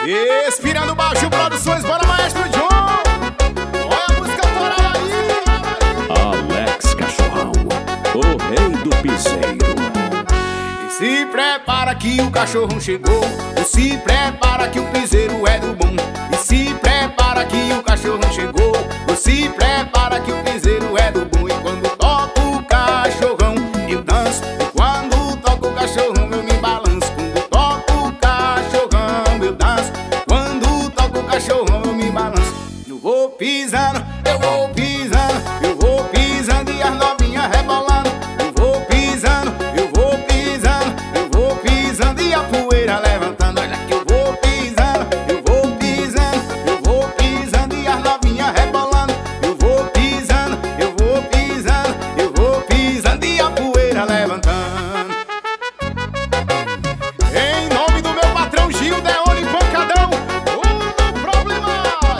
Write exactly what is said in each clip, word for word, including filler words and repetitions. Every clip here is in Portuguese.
Inspirando Baixo Produções, bora Maestro John. Olha a música autoral aí. Alex Cachorrão, o rei do piseiro. E se prepara que o cachorrão chegou. E se prepara que o piseiro é do bom. E se prepara que o cachorrão chegou. E se prepara que o piseiro é do bom. E quando toca o cachorrão eu danço. E quando toca o cachorrão eu me balanço. Quando toca o cachorrão eu danço. Quando toca o cachorrão eu me balanço. Eu vou pisando, eu vou pisando, eu vou pisando e as novinhas rebolando. Eu vou pisando, eu vou pisando, eu vou pisando e a poeira levantando. Olha que eu vou pisando, eu vou pisando, eu vou pisando e as novinhas rebolando. Eu vou pisando, eu vou pisando, eu vou pisando e a poeira levantando. Em nome do meu patrão Gil Deone Pancadão, o problema.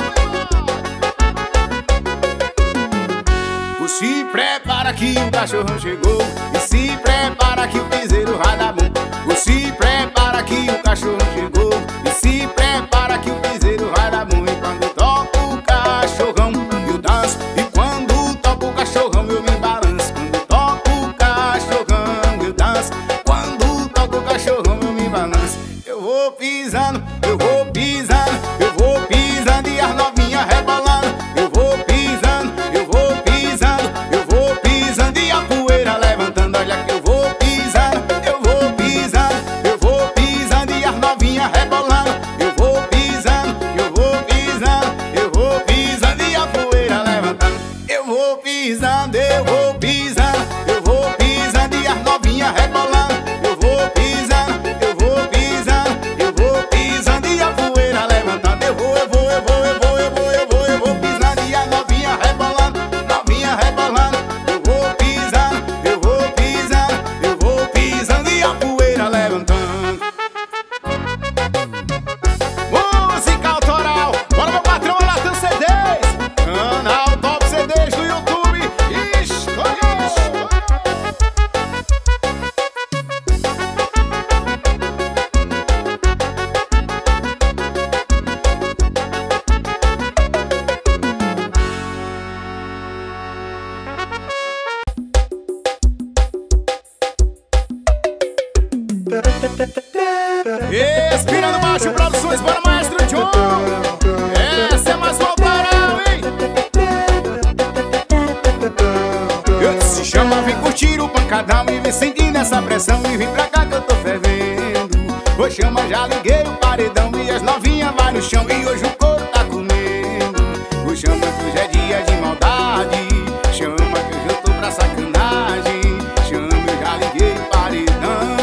Se prepara que o cachorrão chegou. E se prepara que o piseiro vai dar bom. Se prepara que o cachorrão chegou. E se prepara que o piseiro vai dar bom. E quando toca o cachorrão eu danço. E quando toca o cachorrão eu me balanço. Quando toca o cachorrão eu danço. Quando toca o cachorrão eu me balanço. Eu vou pisando, eu vou pisando, eu vou pisando e as novinhas rebolando. Eu vou pisando, eu vou pisando, eu vou pisando e a poeira levantando. Olha que eu vou pisando, eu vou pisando, eu vou pisando e as novinhas rebolando. Eu vou pisando, eu vou pisando, eu vou pisando e a poeira levantando. Eu vou pisando, eu vou pisando, eu vou pisando e as novinhas rebolando. Eu vou pisando, eu vou pisando, eu vou pisando e a poeira levantando. Eu vou, eu vou, eu vou, eu vou, eu vou, eu vou, eu vou pisando e a novinha rebolando, novinha rebolando. Eu vou pisando, eu vou pisando, eu vou pisando e a poeira levantando. Música autoral, bora meu patrão, lá tem C Ds. Canal Top C Ds no YouTube. Escolha. Inspirando Baixo Produções, bora Maestro John. Essa é mais voltarão, hein? Eu se chama, vem curtir o pancadão e vem sentindo essa pressão e vem pra cá que eu tô fervendo. Vou chama, já liguei o paredão e as novinhas vai no chão e hoje o couro tá comendo. Vou chama que hoje é dia de maldade, chama que hoje eu tô pra sacanagem. Chama, eu já liguei o paredão.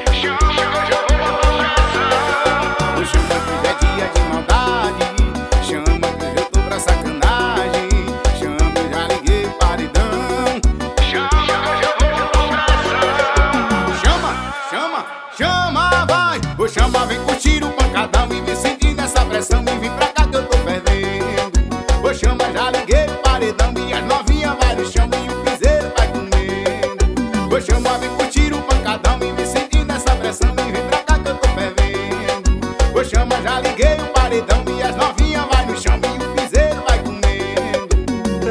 Chama, vem curtir o pancadão e vem sentindo essa pressão e vem pra cá que eu tô fervendo. Ô chama, já liguei o paredão e as novinhas vai no chão e o piseiro vai comendo. Ô chama, vem curtir o pancadão e vem sentindo essa pressão e vem pra cá que eu tô fervendo. Ô chama, já liguei o paredão e as novinhas vai no chão e o piseiro vai comendo.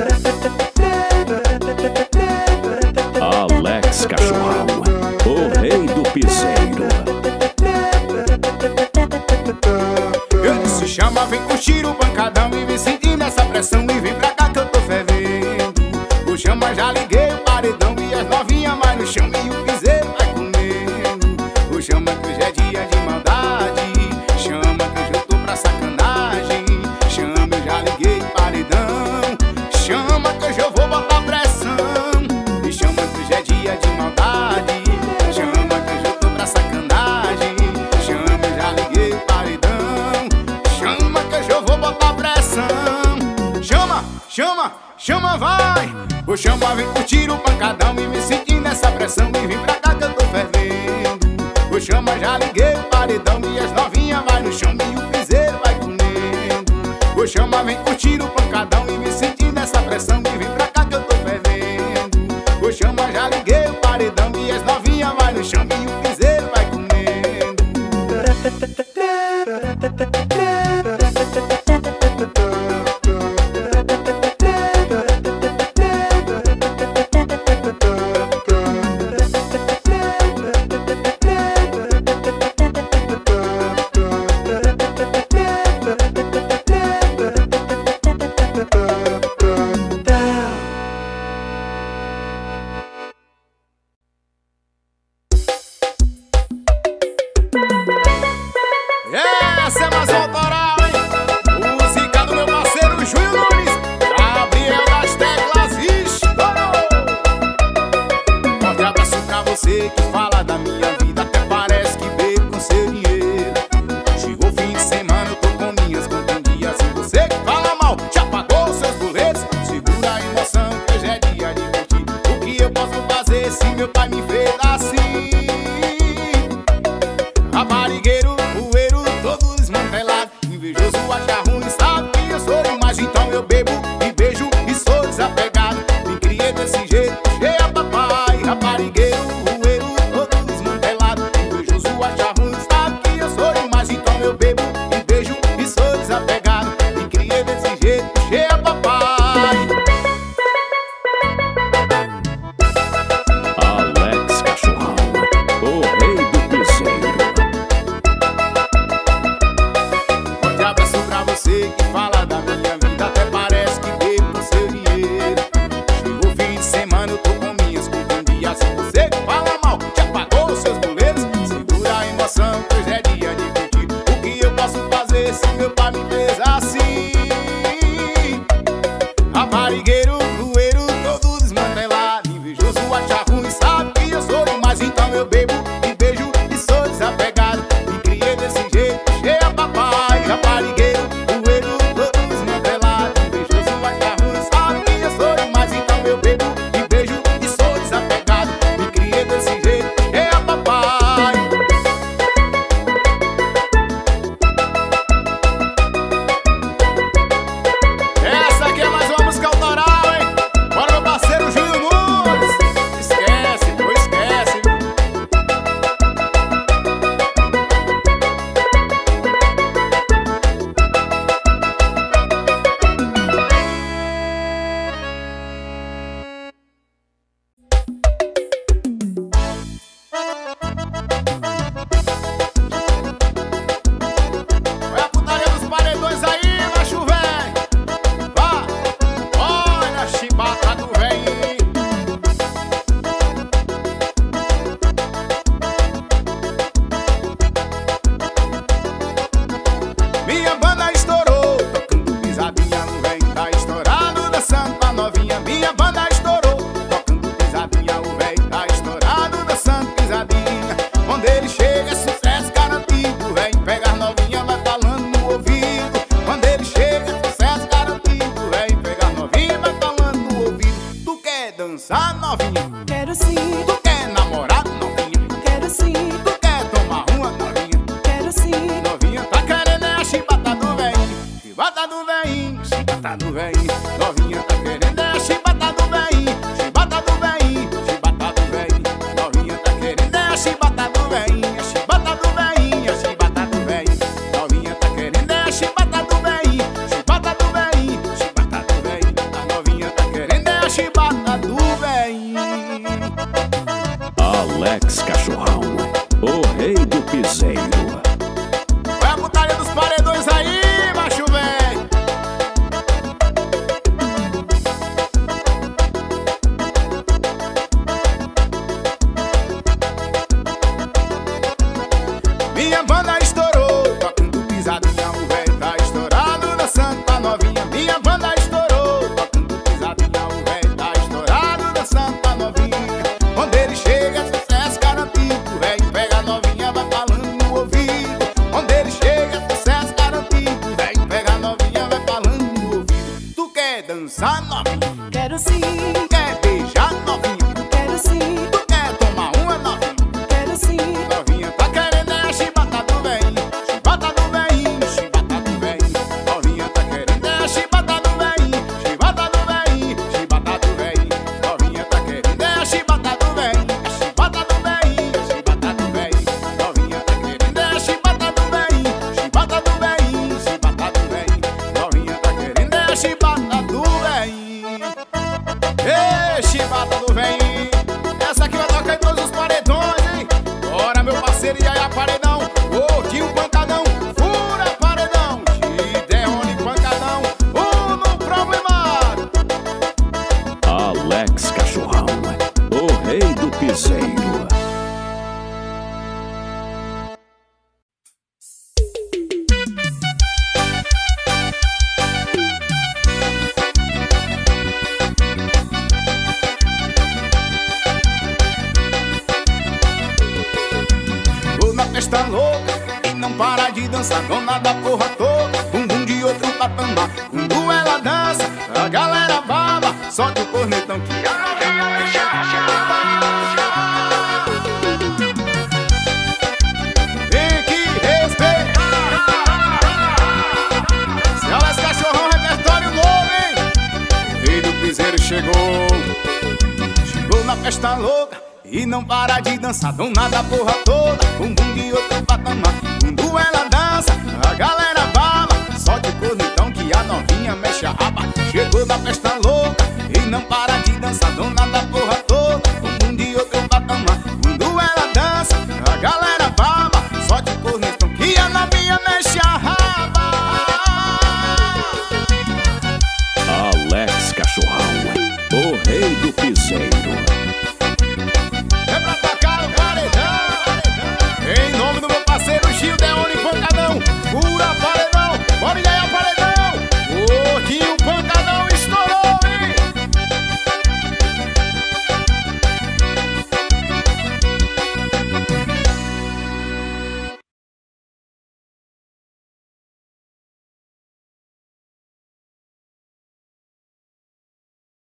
Alex Cachorrão, o rei do piseiro. Eu disse chama, vem curtir o pancadão e vem sentindo essa pressão e vem pra cá que eu tô fervendo. O chama, já liguei o paredão e as novinhas vai no chão e o piseiro vai comendo. O chama que hoje é dia de maldade, chama que hoje eu tô pra sacanagem. Chama, eu já liguei o paredão, chama que hoje eu vou botar pressão. E chama que hoje é dia de maldade, chama que hoje eu tô pra sacanagem. Chama, eu já liguei o paredão, chama que hoje eu vou botar pressão. Chama, chama, chama, vai. O chama, vem curtir o pancadão e vem sentindo essa pressão e vem pra cá que eu tô fervendo. O chama, já liguei o paredão e as novinhas vai no chão e o piseiro vai comendo. O chama, vem curtir o pancadão e vem sentindo essa pressão e vem pra cá que eu tô fervendo. O chama, já liguei o paredão e as novinhas vai no chão e o piseiro vai comendo. Alex Cachorrão, o rei do piseiro. Vai a putaria dos paredões aí, macho velho. Minha banda estourou, tocando pisadinha, o velho tá estourado, dançando pra novinha. Minha banda estourou, tocando pisadinha, o velho tá estourado, dançando pra novinha. Quando ele chega, sucesso garantido, o velho pega a novinha, vai falando no ouvido. Quando ele chega, sucesso garantido, o velho pega a novinha, vai falando no ouvido. Tu quer dançar, novinha? Quero sim, Quer beijar, novinha? quero sim, Tu quer tomar uma, novinha? quero sim. Novinha tá querendo é a chibata do velhinho, chibata do velhinho, chibata do velhinho. Novinha tá querendo é a chibata do velhinho, chibata do velhinho, chibata do velhinho. Novinha tá querendo é a chibata do velhinho, a chibata do velhinho, a chibata do velhinho. Novinha tá querendo é a chibata do velhinho, chibata do velhinho, chibata do velhinho. Novinha tá querendo é a chibata do velhinho. Ei, chibata do velhinho, essa aqui vai tocar em todos os paredões, hein? Bora, meu parceiro, e aí a paredão, gordinho pancadão, fura paredão, Gideone pancadão, um no problemário. Alex Cachorrão, o rei do piseiro. Chegou na festa louca e não para de dançar, dona da porra toda, bumbum de outro patamar. Quando ela dança, a galera baba, solte o cornetão que a novinha deixa rachar. Tem que respeitar. Se Alex Cachorrão, repertório novo, hein? O rei do piseiro chegou. Chegou na festa louca e não para de dançar, dona da porra toda, bumbum de outro patamar. Quando ela dança, a galera baba, solte o cornetão que a novinha mexe a raba. Chegou na festa louca e não para de dançar, dona